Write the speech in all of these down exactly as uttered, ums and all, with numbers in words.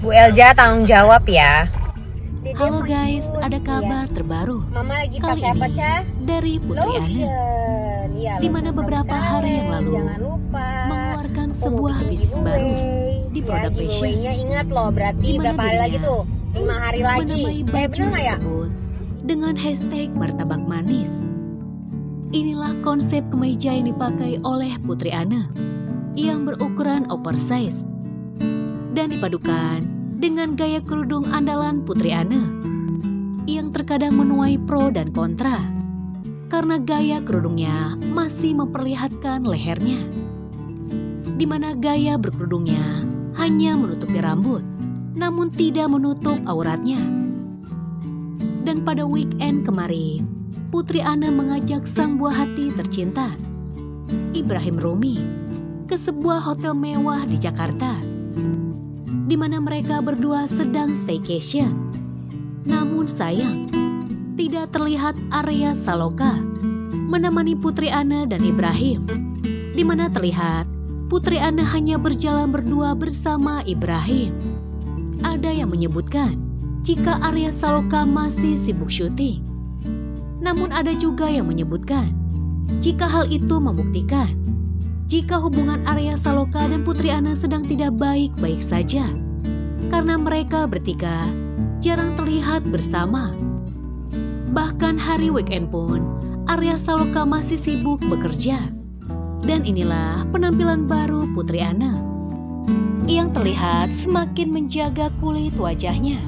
Bu Elja tanggung jawab ya. Halo guys, ada kabar terbaru. Mama lagi Kali pakai apa, ini Ca? dari Putri Ana, Ya, di mana beberapa hari yang lalu jangan lupa mengeluarkan aku mau sebuah bikin bisnis giveaway. baru di Ya, Product Passion, giveaway-nya ingat loh, berarti di mana berapa hari lagi dirinya tuh? Lima hari lagi. menamai Eh, baju bener nggak ya? tersebut dengan hashtag martabak manis. Inilah konsep kemeja yang dipakai oleh Putri Ana yang berukuran oversize dan dipadukan dengan gaya kerudung andalan Putri Ana yang terkadang menuai pro dan kontra karena gaya kerudungnya masih memperlihatkan lehernya, di mana gaya berkerudungnya hanya menutupi rambut namun tidak menutup auratnya. Dan pada weekend kemarin, Putri Ana mengajak sang buah hati tercinta, Ibrahim Rumi, ke sebuah hotel mewah di Jakarta, di mana mereka berdua sedang staycation. Namun sayang, tidak terlihat Arya Saloka menemani Putri Ana dan Ibrahim, di mana terlihat Putri Ana hanya berjalan berdua bersama Ibrahim. Ada yang menyebutkan jika Arya Saloka masih sibuk syuting. Namun ada juga yang menyebutkan jika hal itu membuktikan jika hubungan Arya Saloka dan Putri Ana sedang tidak baik-baik saja, karena mereka bertiga jarang terlihat bersama. Bahkan hari weekend pun Arya Saloka masih sibuk bekerja. Dan inilah penampilan baru Putri Ana yang terlihat semakin menjaga kulit wajahnya.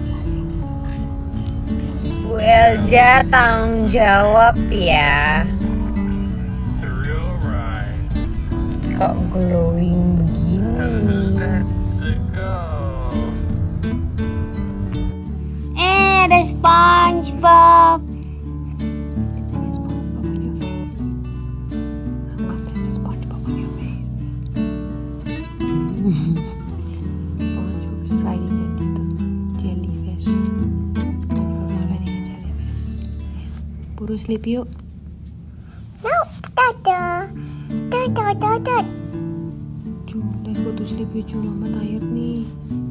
Bu Elja tanggung jawab ya. Kok glowing begini? Eh, ada SpongeBob. SpongeBob is riding a little jellyfish. SpongeBob is riding a jellyfish. Buru sleep yuk. No, Tata. Tata, Tata. Ju, let's go to sleep yuk Ju. Mama tired nih.